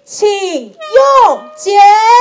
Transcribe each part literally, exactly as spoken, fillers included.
请用剪。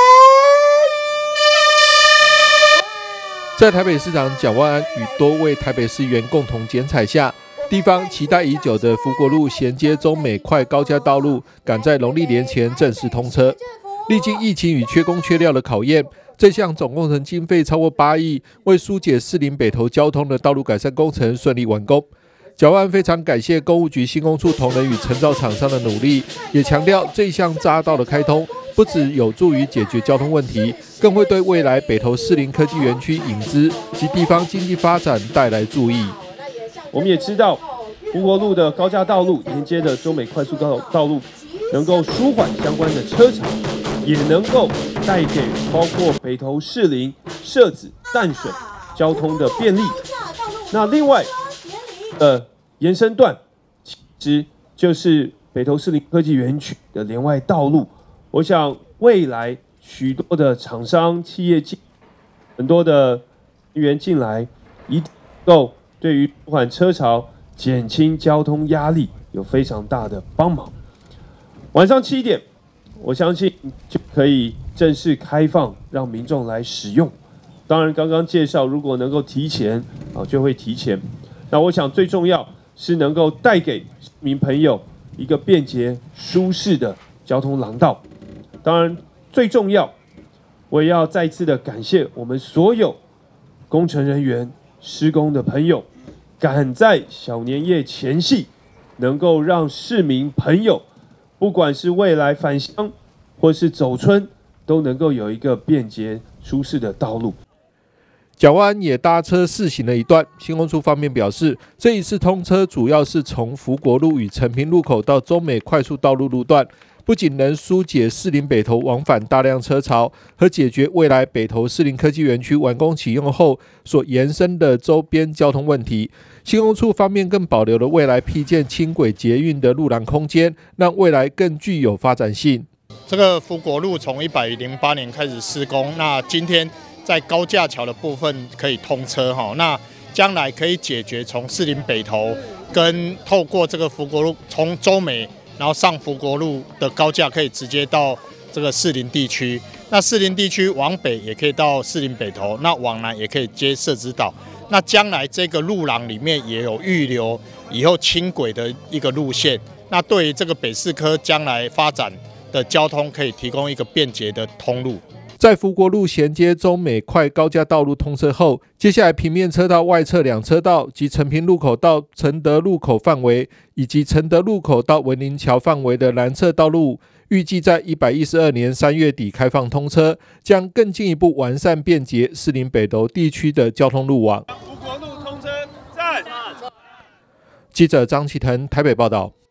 在台北市长蒋万安与多位台北市议员共同剪彩下，地方期待已久的福国路衔接中美快高架道路，赶在农历年前正式通车。历经疫情与缺工缺料的考验，这项总工程经费超过八亿，为疏解士林北投交通的道路改善工程顺利完工。蒋万安非常感谢工务局新工处同仁与承造厂商的努力，也强调这项匝道的开通不只有助于解决交通问题，更会对未来北投士林科技园区引资及地方经济发展带来助益。 我们也知道，福国路的高架道路连接的中美快速道道路，能够舒缓相关的车潮，也能够带给包括北投士林、社子、淡水交通的便利。那另外，呃，延伸段其实就是北投士林科技园区的连外道路。我想未来许多的厂商、企业进很多的人员进来，一定能够对于舒缓车潮、减轻交通压力有非常大的帮忙。晚上七点，我相信就可以正式开放，让民众来使用。当然，刚刚介绍，如果能够提前啊，就会提前。那我想最重要是能够带给市民朋友一个便捷舒适的交通廊道。当然，最重要，我也要再次的感谢我们所有工程人员、施工的朋友，赶在小年夜前夕，能够让市民朋友，不管是未来返乡或是走春，都能够有一个便捷舒适的道路。 蒋万安也搭车试行了一段，新工处方面表示，这一次通车主要是从福国路与成平路口到中美快速道路路段，不仅能疏解士林北投往返大量车潮，和解决未来北投士林科技园区完工启用后所延伸的周边交通问题。新工处方面更保留了未来辟建轻轨捷运的路廊空间，让未来更具有发展性。 这个福国路从一百零八年开始施工，那今天在高架桥的部分可以通车哈，那将来可以解决从士林北投跟透过这个福国路从洲美，然后上福国路的高架可以直接到这个士林地区。那士林地区往北也可以到士林北投，那往南也可以接社子岛。那将来这个路廊里面也有预留以后轻轨的一个路线，那对于这个北市科将来发展的交通可以提供一个便捷的通路。 在福国路衔接中美快高架道路通车后，接下来平面车道外侧两车道及成平路口到承德路口范围，以及承德路口到文林桥范围的南侧道路，预计在一百一十二年三月底开放通车，将更进一步完善便捷士林北投地区的交通路网。 福国路通车，赞！ 记者张启腾台北报道。